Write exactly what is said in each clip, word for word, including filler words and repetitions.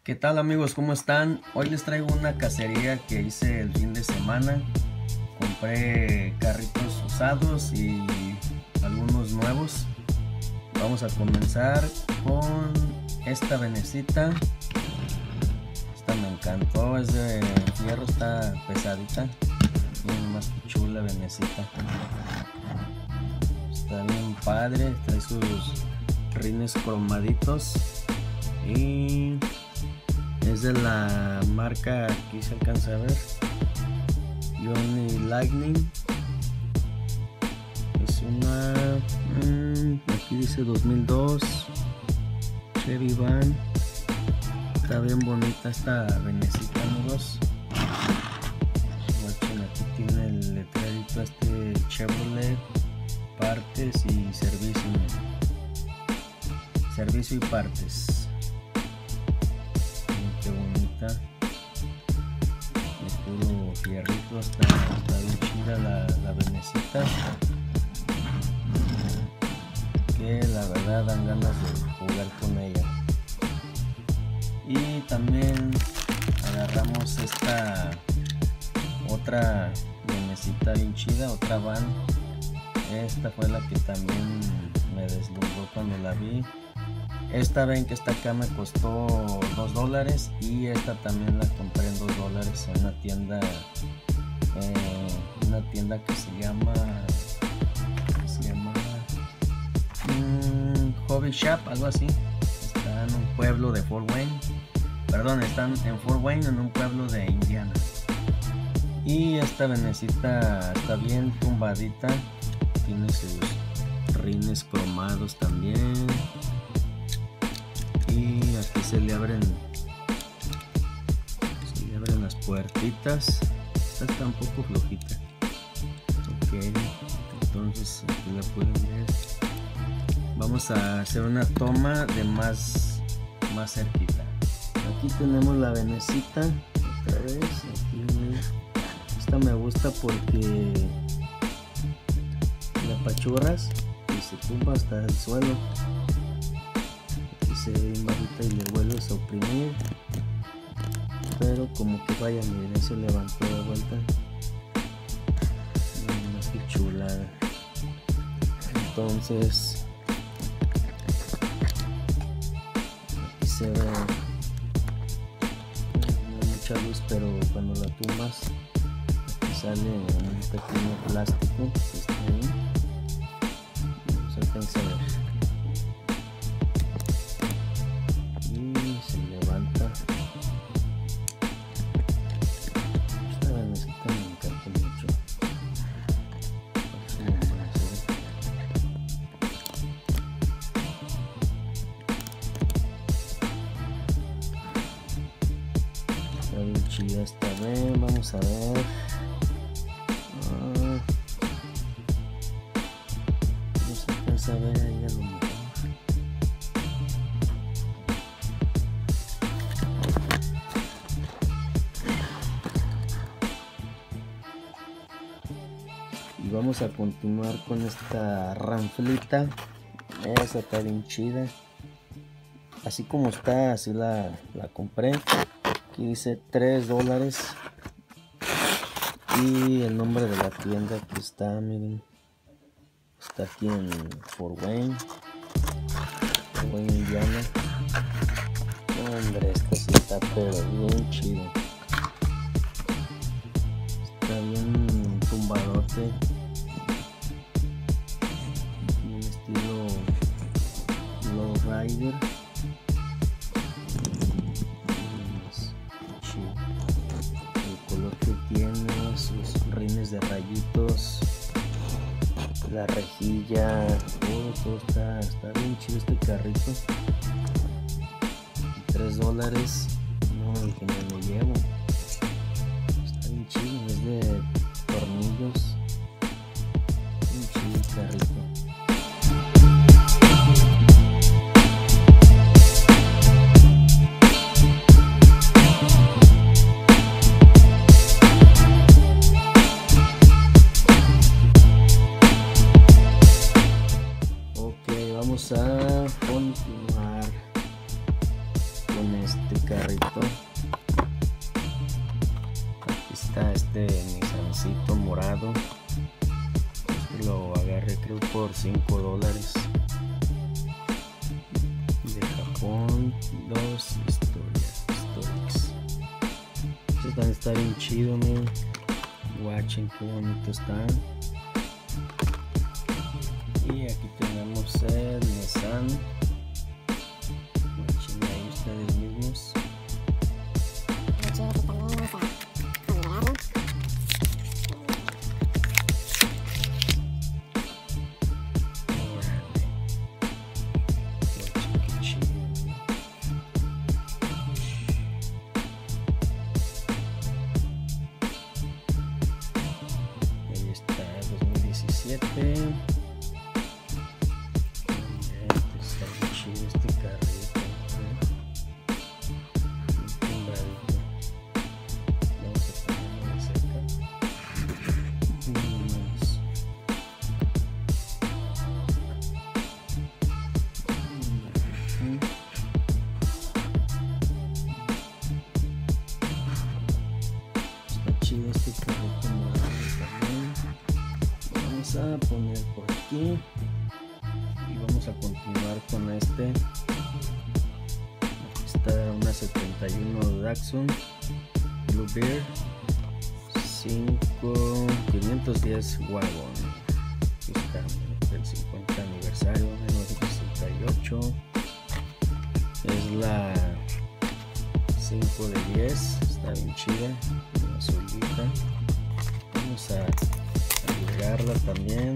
¿Qué tal amigos? ¿Cómo están? Hoy les traigo una cacería que hice el fin de semana. Compré carritos usados y algunos nuevos. Vamos a comenzar con esta venecita. Esta me encantó, es de fierro, está pesadita. Bien más chula venecita. Está bien padre, trae sus rines cromaditos y es de la marca, aquí se alcanza a ver, Johnny Lightning. Es una, mmm, aquí dice dos mil dos Chevy Van. Está bien bonita esta venecita, amigos. Watchen, aquí tiene el letrerito este Chevrolet, partes y servicio. Servicio y partes. Qué bonita, de puro fierrito, está, está bien chida la, la venecita, que la verdad dan ganas de jugar con ella. Y también agarramos esta otra venecita bien chida, otra van. Esta fue la que también me deslumbró cuando la vi. Esta ven que esta acá me costó dos dólares y esta también la compré en dos dólares en una tienda, eh, una tienda que se llama, que se llama um, Hobby Shop, algo así. Está en un pueblo de Fort Wayne, perdón, están en Fort Wayne, en un pueblo de Indiana. Y esta venecita está bien tumbadita, tiene sus rines cromados también. Y aquí se le abren se le abren las puertitas. Esta está un poco flojita. Ok, entonces aquí la pueden ver. Vamos a hacer una toma de más más cerquita. Aquí tenemos la venecita otra vez. Aquí, esta me gusta porque la apachurras y se tumba hasta el suelo. Se bajita y le vuelves a oprimir, pero como que vaya, miren, se levantó de vuelta. Mira qué chulada. Entonces aquí se ve, no hay mucha luz, pero cuando la tumbas aquí sale un pequeño plástico que está ahí, no se alcanza a ver. Bien chida esta vez, vamos a ver. Ah, no se alcanza a ver ahí a lo mejor. Y vamos a continuar con esta ranflita. Esa está bien chida. Así como está, así la, la compré. Aquí dice tres dólares y el nombre de la tienda aquí está, miren, está aquí en Fort Wayne, Fort Wayne, Indiana. Hombre, esta sí está pero bien chido, está bien tumbadote, un estilo low rider. Tiene sus rines de rayitos, la rejilla, todo, todo está, está bien chido este carrito. tres dólares, no, el que me lo llevo. Está bien chido, es de tornillos, bien chido el carrito. Vamos a continuar con este carrito. Aquí está este Nissancito morado. Este lo agarré creo por cinco dólares. De Japón, dos historias, historias. Este también está bien chido, man. Watchen qué bonito está. Y aquí tenemos el Nissan. Watchen ahí ustedes mismos. Ahí está, dos mil diecisiete. Está bien chido este carrito, ¿eh? Un tumbadito. Vamos a ponerlo de cerca. Uno más. Ujú. Está chido este carrito morado también. Vamos a poner por aquí. Y vamos a continuar con este. Aquí está una setenta y uno Datsun Blue Bear cinco quinientos diez Wagon. Aquí está el cincuenta aniversario mil novecientos sesenta y ocho. Es la cinco de diez. Está bien chida, una azulita. Vamos a agregarla también.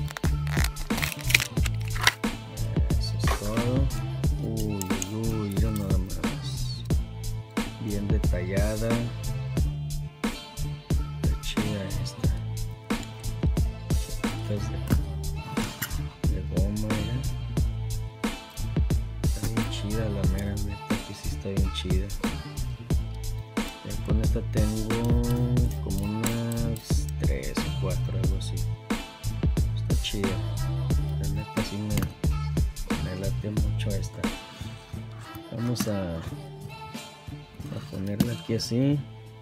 Uy, uy, mira nada más. Bien detallada. Está chida esta. Chapitas de, de goma, ¿eh? Está bien chida la mera neta, que sí está bien chida. Ya con esta tengo como unas tres o cuatro, algo así. Está chida. La neta sí me late mucho esta. Vamos a, a ponerla aquí así.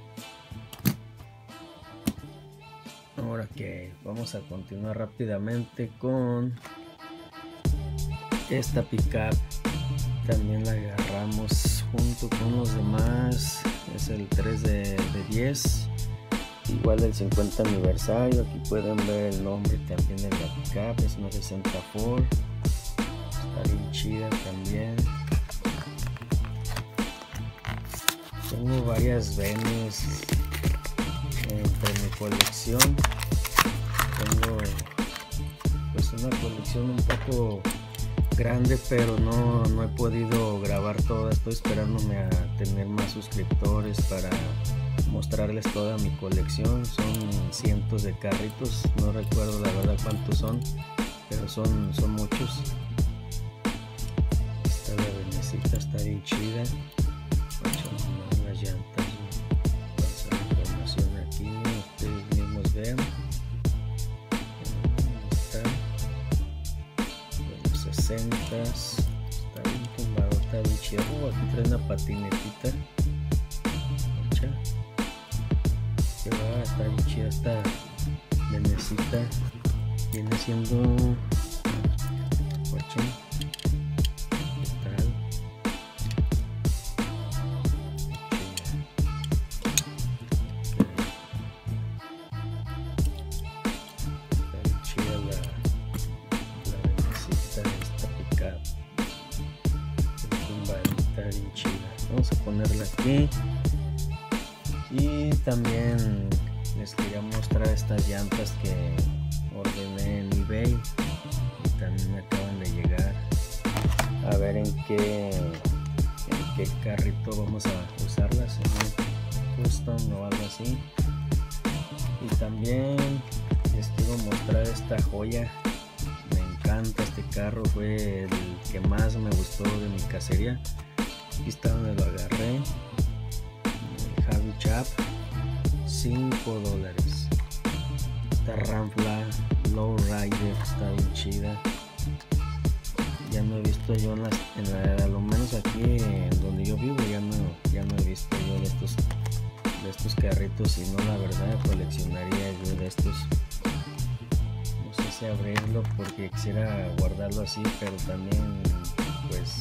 Ahora que vamos a continuar rápidamente con esta pickup. También la agarramos junto con los demás. Es el tres de diez, igual del cincuenta aniversario. Aquí pueden ver el nombre también de la pickup. Es una sesenta Ford. Está bien chida también. Tengo varias Benz entre mi colección. Tengo pues una colección un poco grande, pero no, no he podido grabar toda. Estoy esperándome a tener más suscriptores para mostrarles toda mi colección. Son cientos de carritos, no recuerdo la verdad cuántos son, pero son, son muchos. Esta la venecita está bien chida. Las llantas, pasa la información aquí, ustedes mismos vean. Ahí está. De los sesentas. Está bien tumbado, está bien chido. Oh, aquí trae una patinetita. Mucha. Que va, está bien chida esta venecita. Viene siendo ocho. Vamos a ponerla aquí. Y también les quería mostrar estas llantas que ordené en eBay y también me acaban de llegar. A ver en qué en qué carrito vamos a usarlas, en un custom o algo así. Y también les quiero mostrar esta joya. Me encanta este carro, fue el que más me gustó de mi cacería. Aquí está donde lo agarré, el Javi Chap, cinco dólares. Esta Ramfla Low Rider está bien chida. Ya no he visto yo en las, en la, a lo menos aquí en donde yo vivo, ya no, carritos, si no, la verdad coleccionaría yo de estos. No sé si abrirlo porque quisiera guardarlo así, pero también pues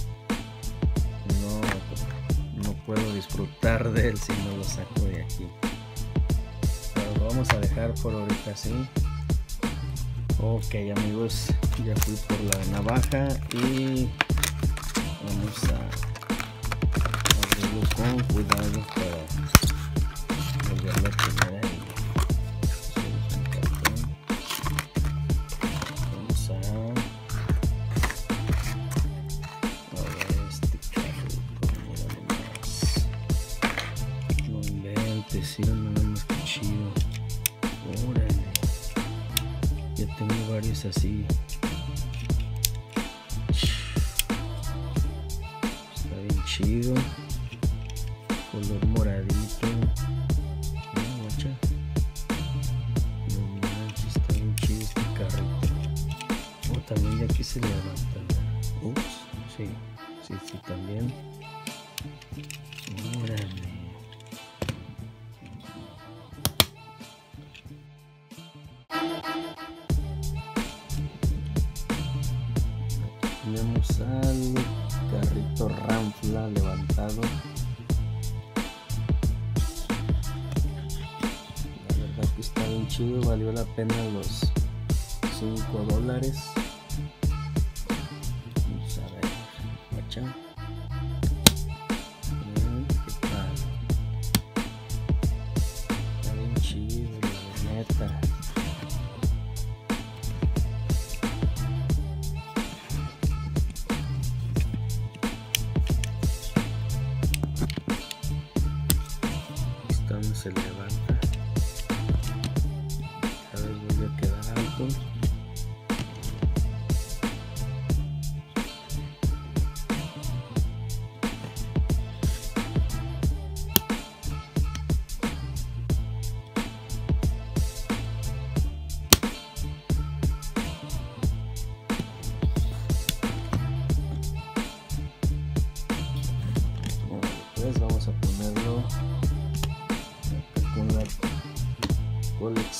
no, no puedo disfrutar de él si no lo saco de aquí. Pero lo vamos a dejar por ahorita así. Ok, amigos, ya fui por la navaja y vamos a abrirlo con cuidado para volverlo a poner ahí. Vamos a, a ver este carrito, mira nomás. No inventes, mira nada más que chido. Órale, ya tengo varios así. Está bien chido, color moradito. No, guacha. No manches, está bien chido este carrito. Oh, también de aquí se levanta. Ups, sí, sí, sí, también. Órale. Tenemos al carrito Ranfla levantado. La verdad que está bien chido, valió la pena los cinco dólares. Vamos a ver, guacha. ¿Qué tal? Está bien chido, la neta. Se levanta, cada vez vuelve a quedar alto. Bueno, pues vamos a ponerlo con la colección